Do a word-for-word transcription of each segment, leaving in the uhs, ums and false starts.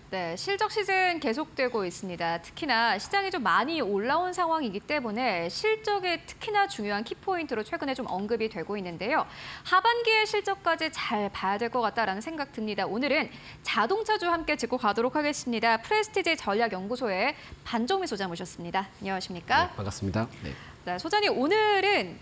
네, 실적 시즌 계속되고 있습니다. 특히나 시장이 좀 많이 올라온 상황이기 때문에 실적이 특히나 중요한 키포인트로 최근에 좀 언급이 되고 있는데요. 하반기의 실적까지 잘 봐야 될 것 같다라는 생각 듭니다. 오늘은 자동차주 함께 짚고 가도록 하겠습니다. 프레스티지 전략연구소의 반정미 소장 모셨습니다. 안녕하십니까? 네, 반갑습니다. 네. 네, 소장님, 오늘은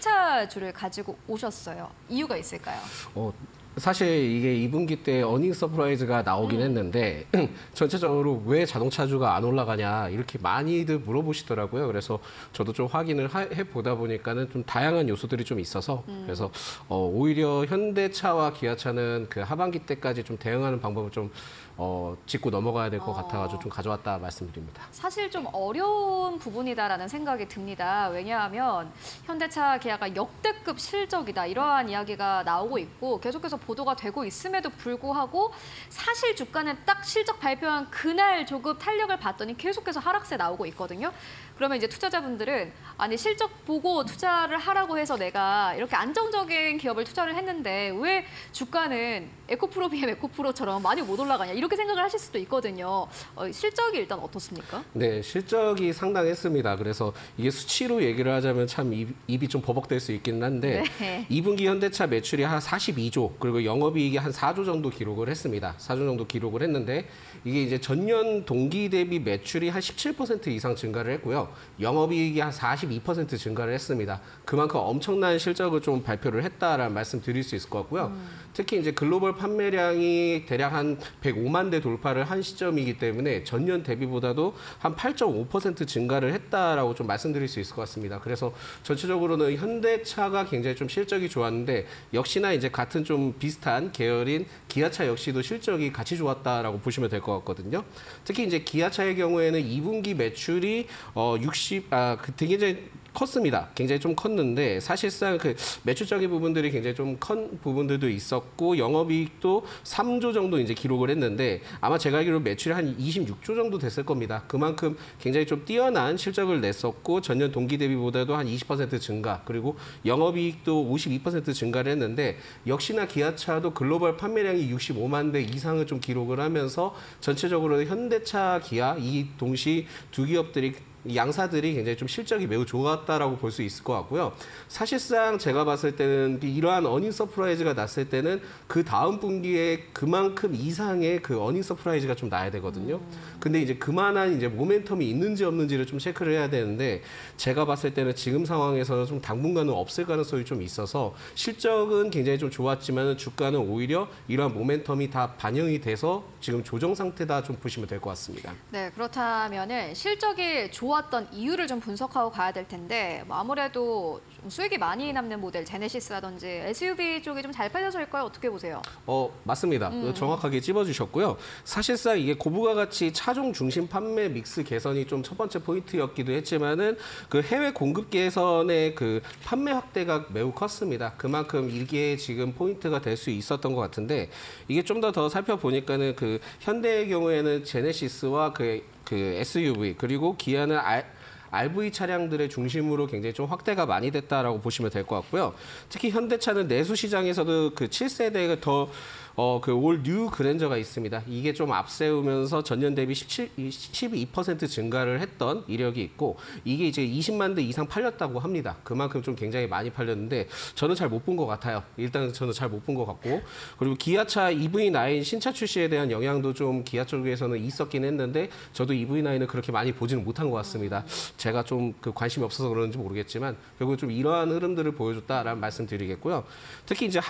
자동차주를 가지고 오셨어요. 이유가 있을까요? 어, 사실 이게 이 분기 때 어닝 서프라이즈가 나오긴 음. 했는데 전체적으로 왜 자동차주가 안 올라가냐 이렇게 많이들 물어보시더라고요. 그래서 저도 좀 확인을 하, 해보다 보니까는 좀 다양한 요소들이 좀 있어서 음. 그래서 어, 오히려 현대차와 기아차는 그 하반기 때까지 좀 대응하는 방법을 좀 어, 짚고 넘어가야 될 것 어. 같아가지고 좀 가져왔다 말씀드립니다. 사실 좀 어려운 부분이다라는 생각이 듭니다. 왜냐하면 현대차 기아가 역대급 실적이다 이러한 이야기가 나오고 있고 계속해서 보도가 되고 있음에도 불구하고 사실 주가는 딱 실적 발표한 그날 조금 탄력을 봤더니 계속해서 하락세 나오고 있거든요. 그러면 이제 투자자분들은 아니 실적 보고 투자를 하라고 해서 내가 이렇게 안정적인 기업을 투자를 했는데 왜 주가는 에코프로 비엠 에코프로처럼 많이 못 올라가냐 이렇게 생각을 하실 수도 있거든요. 어, 실적이 일단 어떻습니까? 네, 실적이 상당했습니다. 그래서 이게 수치로 얘기를 하자면 참 입, 입이 좀 버벅될 수 있기는 한데 네. 이 분기 현대차 매출이 한 사십이 조 그리고 영업이익이 한 사 조 정도 기록을 했습니다. 사 조 정도 기록을 했는데 이게 이제 전년 동기 대비 매출이 한 십칠 퍼센트 이상 증가를 했고요. 영업이익이 한 사십이 퍼센트 증가를 했습니다. 그만큼 엄청난 실적을 좀 발표를 했다라는 말씀 드릴 수 있을 것 같고요. 음. 특히 이제 글로벌 판매량이 대략 한 백오만 대 돌파를 한 시점이기 때문에 전년 대비보다도 한 팔 점 오 퍼센트 증가를 했다라고 좀 말씀드릴 수 있을 것 같습니다. 그래서 전체적으로는 현대차가 굉장히 좀 실적이 좋았는데 역시나 이제 같은 좀 비슷한 계열인 기아차 역시도 실적이 같이 좋았다라고 보시면 될 것 같거든요. 특히 이제 기아차의 경우에는 이 분기 매출이 어 육십 아 그 되게 컸습니다. 굉장히 좀 컸는데 사실상 그 매출적인 부분들이 굉장히 좀 큰 부분들도 있었고 영업이익도 삼 조 정도 이제 기록을 했는데 아마 제가 알기로 매출이 한 이십육 조 정도 됐을 겁니다. 그만큼 굉장히 좀 뛰어난 실적을 냈었고 전년 동기 대비보다도 한 이십 퍼센트 증가 그리고 영업이익도 오십이 퍼센트 증가를 했는데 역시나 기아차도 글로벌 판매량이 육십오만 대 이상을 좀 기록을 하면서 전체적으로 현대차, 기아 이 동시 두 기업들이 양사들이 굉장히 좀 실적이 매우 좋았다라고 볼 수 있을 것 같고요. 사실상 제가 봤을 때는 이러한 어닝 서프라이즈가 났을 때는 그 다음 분기에 그만큼 이상의 그 어닝 서프라이즈가 좀 나야 되거든요. 근데 이제 그만한 이제 모멘텀이 있는지 없는지를 좀 체크를 해야 되는데 제가 봤을 때는 지금 상황에서는 좀 당분간은 없을 가능성이 좀 있어서 실적은 굉장히 좀 좋았지만 주가는 오히려 이러한 모멘텀이 다 반영이 돼서 지금 조정 상태다 좀 보시면 될 것 같습니다. 네, 그렇다면은 실적이 좋았던 이유를 좀 분석하고 가야 될 텐데 뭐 아무래도 좀 수익이 많이 남는 모델 제네시스라든지 에스유브이 쪽이 좀 잘 팔려서일까요? 어떻게 보세요? 어 맞습니다. 음. 정확하게 찝어주셨고요. 사실상 이게 고부가 가치 차종 중심 판매 믹스 개선이 좀 첫 번째 포인트였기도 했지만은 그 해외 공급 개선의 그 판매 확대가 매우 컸습니다. 그만큼 이게 지금 포인트가 될 수 있었던 것 같은데 이게 좀 더 더 살펴보니까는 그 현대의 경우에는 제네시스와 그 그 에스유브이 그리고 기아는 알 알브이 차량들의 중심으로 굉장히 좀 확대가 많이 됐다라고 보시면 될 것 같고요. 특히 현대차는 내수 시장에서도 그 칠 세대가 더 어, 그 올 뉴 그랜저가 있습니다. 이게 좀 앞세우면서 전년 대비 십칠, 십이 퍼센트 증가를 했던 이력이 있고 이게 이제 이십만 대 이상 팔렸다고 합니다. 그만큼 좀 굉장히 많이 팔렸는데 저는 잘 못 본 것 같아요. 일단 저는 잘 못 본 것 같고 그리고 기아차 이브이 나인 신차 출시에 대한 영향도 좀 기아 쪽에서는 있었긴 했는데 저도 이브이 나인을 그렇게 많이 보지는 못한 것 같습니다. 제가 좀 그 관심이 없어서 그런지 모르겠지만 결국 좀 이러한 흐름들을 보여줬다라는 말씀 드리겠고요. 특히 이제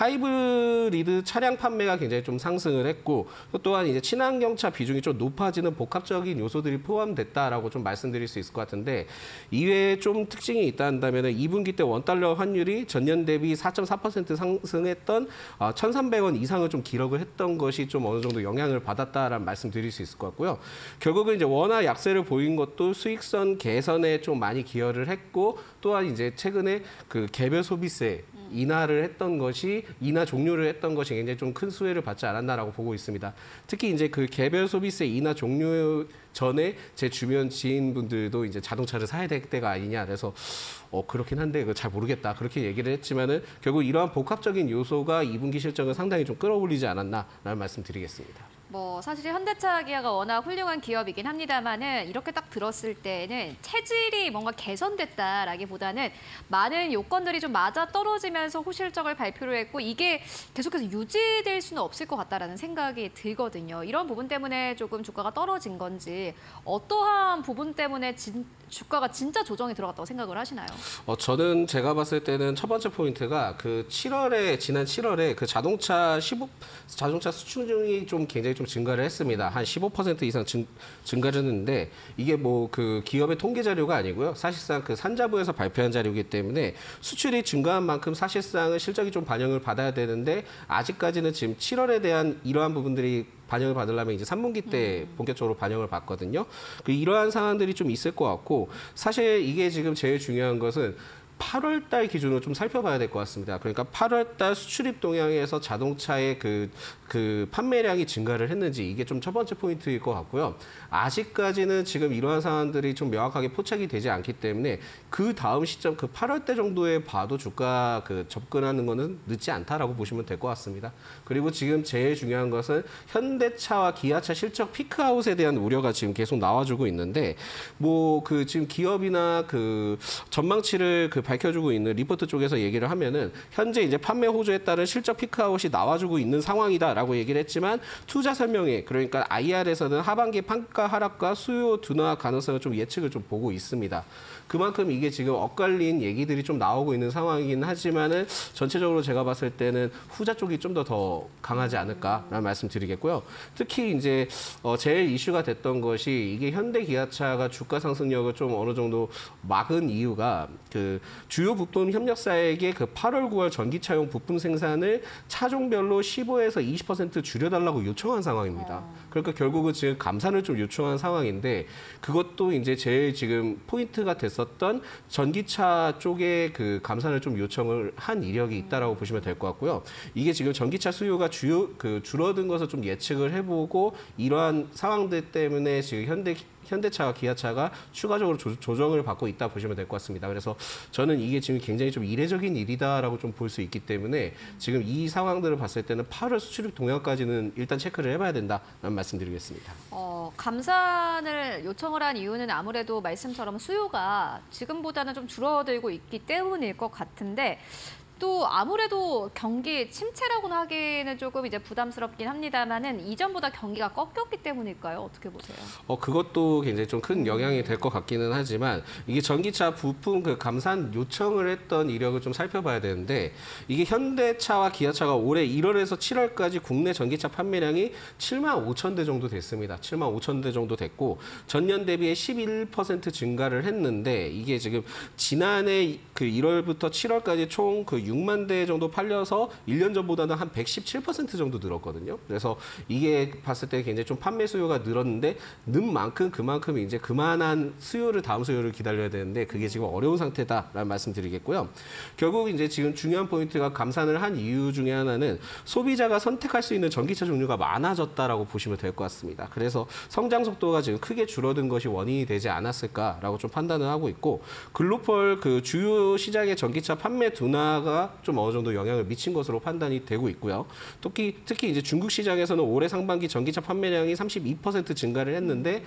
하이브리드 차량 판매가 굉장히 좀 상승을 했고 또한 이제 친환경차 비중이 좀 높아지는 복합적인 요소들이 포함됐다라고 좀 말씀드릴 수 있을 것 같은데 이외에 좀 특징이 있다 한다면 이 분기 때 원달러 환율이 전년 대비 사 점 사 퍼센트 상승했던 천삼백 원 이상을 좀 기록을 했던 것이 좀 어느 정도 영향을 받았다라는 말씀 드릴 수 있을 것 같고요. 결국은 이제 원화 약세를 보인 것도 수익성 개선에 좀 많이 기여를 했고 또한 이제 최근에 그 개별 소비세 인하를 했던 것이 인하 종료를 했던 것이 굉장히 좀 큰 수혜를 받지 않았나라고 보고 있습니다. 특히 이제 그 개별 소비세 인하 종료 전에 제 주변 지인분들도 이제 자동차를 사야 될 때가 아니냐 그래서 어 그렇긴 한데 잘 모르겠다 그렇게 얘기를 했지만은 결국 이러한 복합적인 요소가 이 분기 실적을 상당히 좀 끌어올리지 않았나라는 말씀드리겠습니다. 뭐 사실 현대차 기아가 워낙 훌륭한 기업이긴 합니다만은 이렇게 딱 들었을 때는 체질이 뭔가 개선됐다라기보다는 많은 요건들이 좀 맞아 떨어지면서 호실적을 발표를 했고 이게 계속해서 유지될 수는 없을 것 같다라는 생각이 들거든요. 이런 부분 때문에 조금 주가가 떨어진 건지 어떠한 부분 때문에 진, 주가가 진짜 조정이 들어갔다고 생각을 하시나요? 어, 저는 제가 봤을 때는 첫 번째 포인트가 그 칠월에 지난 칠월에 그 자동차 십오 자동차 수출량이 좀 굉장히 좀 증가를 했습니다. 한 십오 퍼센트 이상 증, 증가를 했는데 이게 뭐 그 기업의 통계 자료가 아니고요. 사실상 그 산자부에서 발표한 자료이기 때문에 수출이 증가한 만큼 사실상은 실적이 좀 반영을 받아야 되는데 아직까지는 지금 칠월에 대한 이러한 부분들이 반영을 받으려면 이제 삼 분기 때 본격적으로 반영을 받거든요. 그 이러한 상황들이 좀 있을 것 같고 사실 이게 지금 제일 중요한 것은 팔월 달 기준으로 좀 살펴봐야 될 것 같습니다. 그러니까 팔월 달 수출입 동향에서 자동차의 그, 그 판매량이 증가를 했는지 이게 좀 첫 번째 포인트일 것 같고요. 아직까지는 지금 이러한 상황들이 좀 명확하게 포착이 되지 않기 때문에 그 다음 시점 그 팔월 달 정도에 봐도 주가 그 접근하는 거는 늦지 않다라고 보시면 될 것 같습니다. 그리고 지금 제일 중요한 것은 현대차와 기아차 실적 피크아웃에 대한 우려가 지금 계속 나와주고 있는데 뭐 그 지금 기업이나 그 전망치를 그 밝혀주고 있는 리포트 쪽에서 얘기를 하면은 현재 이제 판매 호조에 따른 실적 피크아웃이 나와주고 있는 상황이다라고 얘기를 했지만 투자 설명회 그러니까 아이알에서는 하반기 판가 하락과 수요 둔화 가능성을 좀 예측을 좀 보고 있습니다. 그만큼 이게 지금 엇갈린 얘기들이 좀 나오고 있는 상황이긴 하지만은 전체적으로 제가 봤을 때는 후자 쪽이 좀 더 더 강하지 않을까라는 말씀드리겠고요. 특히 이제 어 제일 이슈가 됐던 것이 이게 현대 기아차가 주가 상승력을 좀 어느 정도 막은 이유가 그 주요 부품 협력사에게 그 팔월, 구월 전기차용 부품 생산을 차종별로 십오에서 이십 퍼센트 줄여달라고 요청한 상황입니다. 그러니까 결국은 지금 감산을 좀 요청한 상황인데 그것도 이제 제일 지금 포인트가 됐었던 전기차 쪽에 그 감산을 좀 요청을 한 이력이 있다라고 보시면 될 것 같고요. 이게 지금 전기차 수요가 주요 그 줄어든 것을 좀 예측을 해보고 이러한 상황들 때문에 지금 현대 현대차와 기아차가 추가적으로 조, 조정을 받고 있다 보시면 될 것 같습니다. 그래서 저는 이게 지금 굉장히 좀 이례적인 일이다라고 좀 볼 수 있기 때문에 지금 이 상황들을 봤을 때는 팔월 수출입 동향까지는 일단 체크를 해봐야 된다는 말씀드리겠습니다. 어, 감산을 요청을 한 이유는 아무래도 말씀처럼 수요가 지금보다는 좀 줄어들고 있기 때문일 것 같은데 또 아무래도 경기 침체라고는 하기는 조금 이제 부담스럽긴 합니다만은 이전보다 경기가 꺾였기 때문일까요? 어떻게 보세요? 어 그것도 굉장히 좀 큰 영향이 될 것 같기는 하지만 이게 전기차 부품 그 감산 요청을 했던 이력을 좀 살펴봐야 되는데 이게 현대차와 기아차가 올해 일월에서 칠월까지 국내 전기차 판매량이 칠만 오천 대 정도 됐습니다. 칠만 오천 대 정도 됐고 전년 대비에 십일 퍼센트 증가를 했는데 이게 지금 지난해 그 일월부터 칠월까지 총 그 육만 대 정도 팔려서 일 년 전보다는 한 백십칠 퍼센트 정도 늘었거든요. 그래서 이게 봤을 때 굉장히 좀 판매 수요가 늘었는데 는 만큼 그만큼 이제 그만한 수요를 다음 수요를 기다려야 되는데 그게 지금 어려운 상태다라는 말씀드리겠고요. 결국 이제 지금 중요한 포인트가 감산을 한 이유 중에 하나는 소비자가 선택할 수 있는 전기차 종류가 많아졌다라고 보시면 될 것 같습니다. 그래서 성장 속도가 지금 크게 줄어든 것이 원인이 되지 않았을까라고 좀 판단을 하고 있고 글로벌 그 주요 시장의 전기차 판매 둔화가 좀 어느 정도 영향을 미친 것으로 판단이 되고 있고요. 특히 특히 이제 중국 시장에서는 올해 상반기 전기차 판매량이 삼십이 퍼센트 증가를 했는데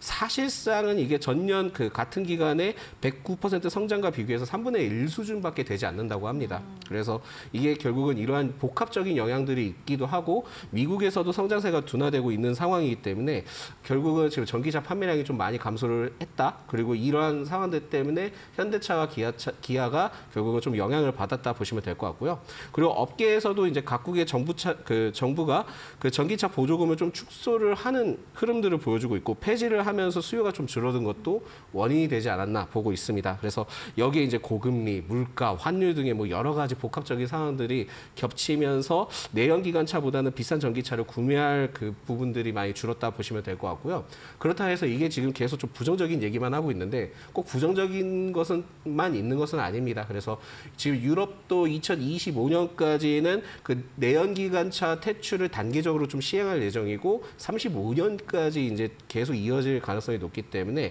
사실상은 이게 전년 그 같은 기간에 백구 퍼센트 성장과 비교해서 삼분의 일 수준밖에 되지 않는다고 합니다. 그래서 이게 결국은 이러한 복합적인 영향들이 있기도 하고 미국에서도 성장세가 둔화되고 있는 상황이기 때문에 결국은 지금 전기차 판매량이 좀 많이 감소를 했다. 그리고 이러한 상황들 때문에 현대차와 기아차, 기아가 결국은 좀 영향을 받았다 보시면 될 것 같고요. 그리고 업계에서도 이제 각국의 정부차 그 정부가 그 전기차 보조금을 좀 축소를 하는 흐름들을 보여주고 있고 폐지를 하면서 수요가 좀 줄어든 것도 원인이 되지 않았나 보고 있습니다. 그래서 여기에 이제 고금리, 물가, 환율 등의 뭐 여러 가지 복합적인 상황들이 겹치면서 내연기관차보다는 비싼 전기차를 구매할 그 부분들이 많이 줄었다 보시면 될 것 같고요. 그렇다 해서 이게 지금 계속 좀 부정적인 얘기만 하고 있는데 꼭 부정적인 것은만 있는 것은 아닙니다. 그래서 지금 유럽도 이천이십오 년까지는 그 내연기관차 퇴출을 단계적으로 좀 시행할 예정이고 삼십오 년까지 이제 계속 이어질 가능성이 높기 때문에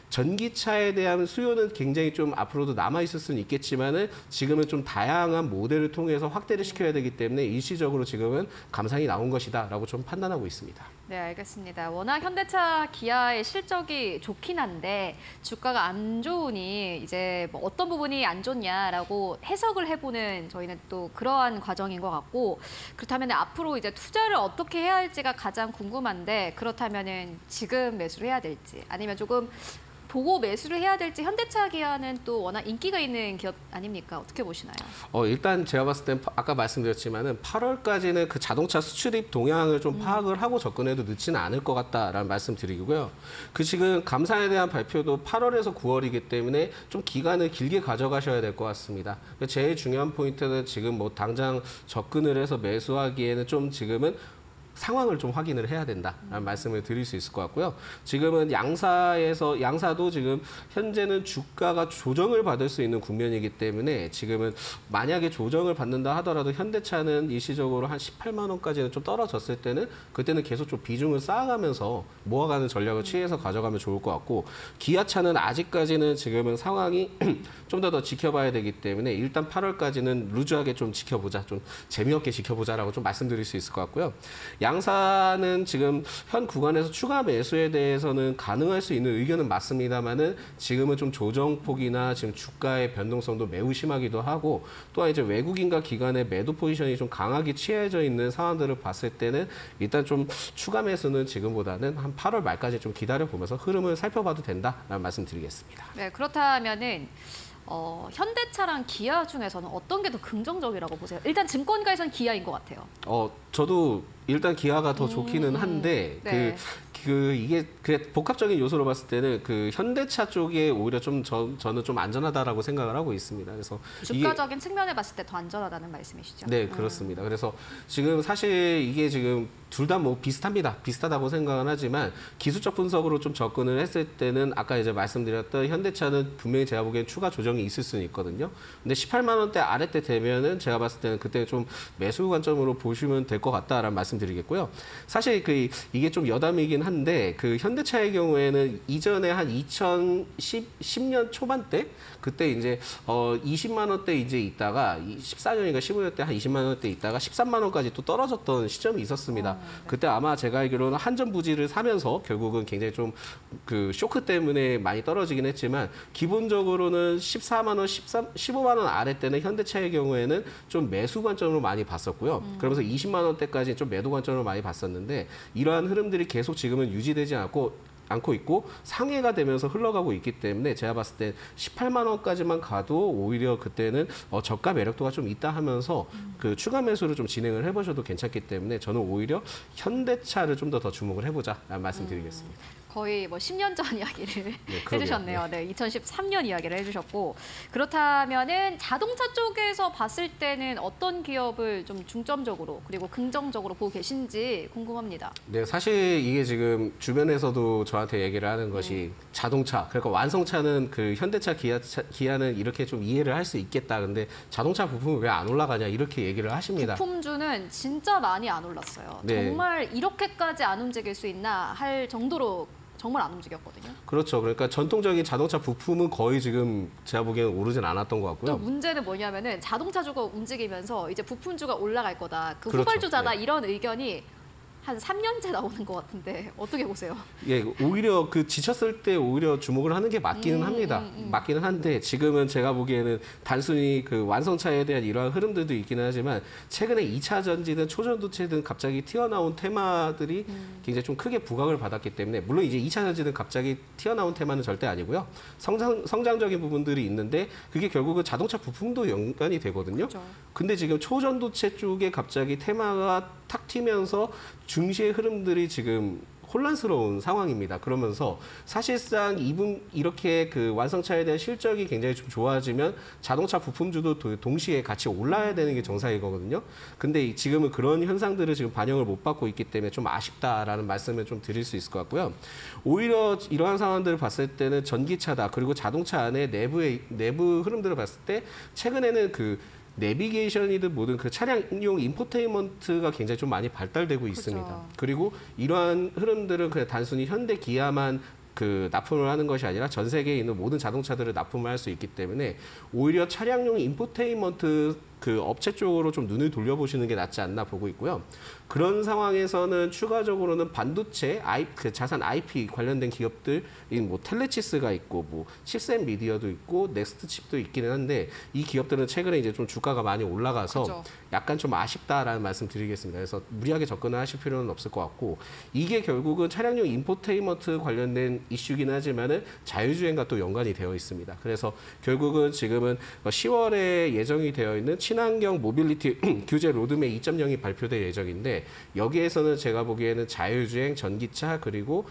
전기차에 대한 수요는 굉장히 좀 앞으로도 남아 있을 수는 있겠지만은 지금은 좀 다양한 모델을 통해서 확대를 시켜야 되기 때문에 일시적으로 지금은 감산이 나온 것이다라고 좀 판단하고 있습니다. 네, 알겠습니다. 워낙 현대차, 기아의 실적이 좋긴 한데 주가가 안 좋으니 이제 뭐 어떤 부분이 안 좋냐라고 해석을 해보는 저희는 또 그러한 과정인 것 같고, 그렇다면 앞으로 이제 투자를 어떻게 해야 할지가 가장 궁금한데, 그렇다면은 지금 매수를 해야 될지 아니면 조금 보고 매수를 해야 될지. 현대차, 기아는 또 워낙 인기가 있는 기업 아닙니까? 어떻게 보시나요? 어, 일단 제가 봤을 땐 아까 말씀드렸지만은 팔월까지는 그 자동차 수출입 동향을 좀 음. 파악을 하고 접근해도 늦지는 않을 것 같다라는 말씀드리고요. 그 지금 감산에 대한 발표도 팔월에서 구월이기 때문에 좀 기간을 길게 가져가셔야 될 것 같습니다. 제일 중요한 포인트는 지금 뭐 당장 접근을 해서 매수하기에는 좀 지금은 상황을 좀 확인을 해야 된다라는 음. 말씀을 드릴 수 있을 것 같고요. 지금은 양사에서 양사도 지금 현재는 주가가 조정을 받을 수 있는 국면이기 때문에 지금은 만약에 조정을 받는다 하더라도 현대차는 일시적으로 한 십팔만 원까지는 좀 떨어졌을 때는 그때는 계속 좀 비중을 쌓아가면서 모아가는 전략을 취해서 가져가면 좋을 것 같고, 기아차는 아직까지는 지금은 상황이 좀 더 더 지켜봐야 되기 때문에 일단 팔월까지는 루즈하게 좀 지켜보자, 좀 재미없게 지켜보자라고 좀 말씀드릴 수 있을 것 같고요. 양사는 지금 현 구간에서 추가 매수에 대해서는 가능할 수 있는 의견은 맞습니다만은 지금은 좀 조정폭이나 지금 주가의 변동성도 매우 심하기도 하고, 또한 이제 외국인과 기관의 매도 포지션이 좀 강하게 취해져 있는 상황들을 봤을 때는 일단 좀 추가 매수는 지금보다는 한 팔월 말까지 좀 기다려 보면서 흐름을 살펴봐도 된다라는 말씀드리겠습니다. 네, 그렇다면은 어, 현대차랑 기아 중에서는 어떤 게 더 긍정적이라고 보세요? 일단 증권가에서는 기아인 것 같아요. 어, 저도 일단 기아가 더 좋기는 음, 한데 네. 그, 그 이게 그 복합적인 요소로 봤을 때는 그 현대차 쪽에 오히려 좀 저, 저는 좀 안전하다라고 생각을 하고 있습니다. 그래서 주가적인 이게, 측면에 봤을 때 더 안전하다는 말씀이시죠? 네, 그렇습니다. 음. 그래서 지금 사실 이게 지금 둘 다 뭐 비슷합니다. 비슷하다고 생각은 하지만 기술적 분석으로 좀 접근을 했을 때는 아까 이제 말씀드렸던 현대차는 분명히 제가 보기엔 추가 조정이 있을 수는 있거든요. 근데 십팔만 원대 아래때 되면은 제가 봤을 때는 그때 좀 매수 관점으로 보시면 될 것 같다라는 말씀드리겠고요. 사실 그 이게 좀 여담이긴 한데 그 현대차의 경우에는 이전에 한 이천십 년 초반대 그때 이제 어 이십만 원대 이제 있다가 십사 년인가 십오 년 때 한 이십만 원대 있다가 십삼만 원까지 또 떨어졌던 시점이 있었습니다. 어, 네. 그때 아마 제가 알기로는 한전 부지를 사면서 결국은 굉장히 좀 그 쇼크 때문에 많이 떨어지긴 했지만 기본적으로는 십사만 원, 십삼, 십오만 원 아래 때는 현대차의 경우에는 좀 매수 관점으로 많이 봤었고요. 음. 그러면서 이십만 원대까지 좀 매도 관점으로 많이 봤었는데 이러한 흐름들이 계속 지금은 유지되지 않고 않고 있고 상해가 되면서 흘러가고 있기 때문에 제가 봤을 때 십팔만 원까지만 가도 오히려 그때는 어, 저가 매력도가 좀 있다 하면서 음. 그 추가 매수를 좀 진행을 해보셔도 괜찮기 때문에 저는 오히려 현대차를 좀 더 더 주목을 해보자라는 말씀드리겠습니다. 음. 거의 뭐 십 년 전 이야기를 네, 해주셨네요. 네, 이천십삼 년 이야기를 해주셨고, 그렇다면은 자동차 쪽에서 봤을 때는 어떤 기업을 좀 중점적으로 그리고 긍정적으로 보고 계신지 궁금합니다. 네, 사실 이게 지금 주변에서도 저한테 얘기를 하는 것이 음. 자동차, 그러니까 완성차는 그 현대차, 기아차, 기아는 이렇게 좀 이해를 할 수 있겠다. 근데 자동차 부품은 왜 안 올라가냐 이렇게 얘기를 하십니다. 부품주는 진짜 많이 안 올랐어요. 네. 정말 이렇게까지 안 움직일 수 있나 할 정도로 정말 안 움직였거든요. 그렇죠. 그러니까 전통적인 자동차 부품은 거의 지금 제가 보기에는 오르진 않았던 것 같고요. 또 문제는 뭐냐면은 자동차주가 움직이면서 이제 부품주가 올라갈 거다. 그 그렇죠. 후발주자다. 네. 이런 의견이 한 삼 년째 나오는 것 같은데 어떻게 보세요? 예, 오히려 그 지쳤을 때 오히려 주목을 하는 게 맞기는 음, 합니다. 음, 음. 맞기는 한데 지금은 제가 보기에는 단순히 그 완성차에 대한 이러한 흐름들도 있기는 하지만 최근에 이 차 전지든 초전도체든 갑자기 튀어나온 테마들이 음. 굉장히 좀 크게 부각을 받았기 때문에 물론 이제 이 차 전지든 갑자기 튀어나온 테마는 절대 아니고요. 성장, 성장적인 부분들이 있는데 그게 결국은 자동차 부품도 연관이 되거든요. 그렇죠. 근데 지금 초전도체 쪽에 갑자기 테마가 탁 튀면서 중시의 흐름들이 지금 혼란스러운 상황입니다. 그러면서 사실상 이분 이렇게 그 완성차에 대한 실적이 굉장히 좀 좋아지면 자동차 부품주도 동시에 같이 올라야 되는 게 정상이거든요. 근데 지금은 그런 현상들을 지금 반영을 못 받고 있기 때문에 좀 아쉽다라는 말씀을 좀 드릴 수 있을 것 같고요. 오히려 이러한 상황들을 봤을 때는 전기차다. 그리고 자동차 안에 내부의 내부 흐름들을 봤을 때 최근에는 그 내비게이션이든 뭐든 그 차량용 인포테인먼트가 굉장히 좀 많이 발달되고 있습니다. 그렇죠. 그리고 이러한 흐름들은 그냥 단순히 현대 기아만 그 납품을 하는 것이 아니라 전 세계에 있는 모든 자동차들을 납품을 할 수 있기 때문에 오히려 차량용 인포테인먼트 그 업체 쪽으로 좀 눈을 돌려보시는 게 낫지 않나 보고 있고요. 그런 상황에서는 추가적으로는 반도체, 아이, 그 자산 아이피 관련된 기업들인 뭐 텔레치스가 있고 뭐 칩셋 미디어도 있고 넥스트 칩도 있기는 한데 이 기업들은 최근에 이제 좀 주가가 많이 올라가서 그죠. 약간 좀 아쉽다라는 말씀 드리겠습니다. 그래서 무리하게 접근을 하실 필요는 없을 것 같고 이게 결국은 차량용 인포테인먼트 관련된 이슈긴 하지만은 자율주행과 또 연관이 되어 있습니다. 그래서 결국은 지금은 시월에 예정이 되어 있는 친환경 모빌리티 규제 로드맵 이 점 영이 발표될 예정인데 여기에서는 제가 보기에는 자율주행, 전기차 그리고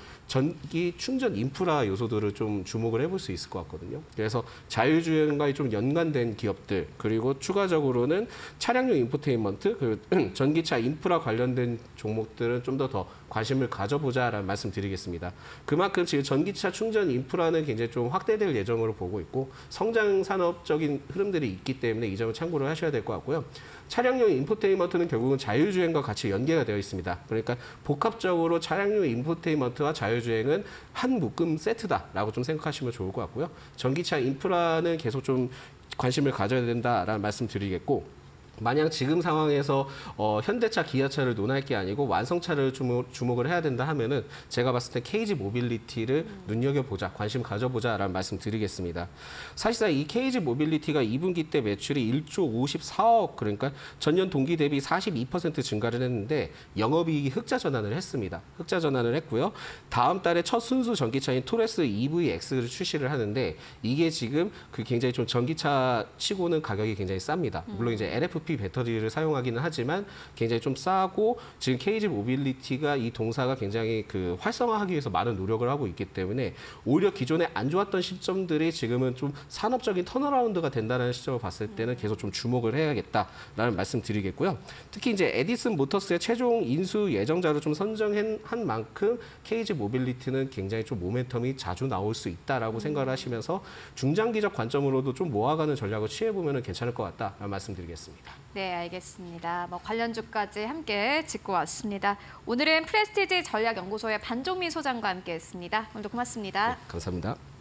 전기 충전 인프라 요소들을 좀 주목을 해볼 수 있을 것 같거든요. 그래서 자율주행과 좀 연관된 기업들 그리고 추가적으로는 차량용 인포테인먼트, 그 전기차 인프라 관련된 종목들은 좀 더 더 관심을 가져보자라는 말씀드리겠습니다. 그만큼 지금 전기차 충전 인프라는 굉장히 좀 확대될 예정으로 보고 있고 성장 산업적인 흐름들이 있기 때문에 이 점을 참고를 하셔야 될 것 같고요. 차량용 인포테인먼트는 결국은 자율주행과 같이 연계가 되어 있습니다. 그러니까 복합적으로 차량용 인포테인먼트와 자율주행은 한 묶음 세트다라고 좀 생각하시면 좋을 것 같고요. 전기차 인프라는 계속 좀 관심을 가져야 된다라는 말씀 드리겠고 만약 지금 상황에서 어, 현대차, 기아차를 논할 게 아니고 완성차를 주목, 주목을 해야 된다 하면은 제가 봤을 때 케이지 모빌리티를 음. 눈여겨보자, 관심 가져보자라는 말씀 드리겠습니다. 사실상 이 케이지 모빌리티가 이 분기 때 매출이 일조 오십사억 그러니까 전년 동기 대비 사십이 퍼센트 증가를 했는데 영업이익이 흑자 전환을 했습니다. 흑자 전환을 했고요. 다음 달에 첫 순수 전기차인 토레스 이브이엑스를 출시를 하는데 이게 지금 그 굉장히 좀 전기차 치고는 가격이 굉장히 쌉니다. 물론 이제 엘에프피 배터리를 사용하기는 하지만 굉장히 좀 싸고 지금 케이지 모빌리티가 이 동사가 굉장히 그 활성화하기 위해서 많은 노력을 하고 있기 때문에 오히려 기존에 안 좋았던 시점들이 지금은 좀 산업적인 턴어라운드가 된다는 시점을 봤을 때는 계속 좀 주목을 해야겠다라는 말씀 드리겠고요. 특히 이제 에디슨 모터스의 최종 인수 예정자로 좀 선정한 만큼 케이지 모빌리티는 굉장히 좀 모멘텀이 자주 나올 수 있다라고 생각을 하시면서 중장기적 관점으로도 좀 모아가는 전략을 취해보면 괜찮을 것 같다라는 말씀 드리겠습니다. 네, 알겠습니다. 뭐 관련주까지 함께 짚고 왔습니다. 오늘은 프레스티지 전략연구소의 반종민 소장과 함께했습니다. 오늘도 고맙습니다. 네, 감사합니다.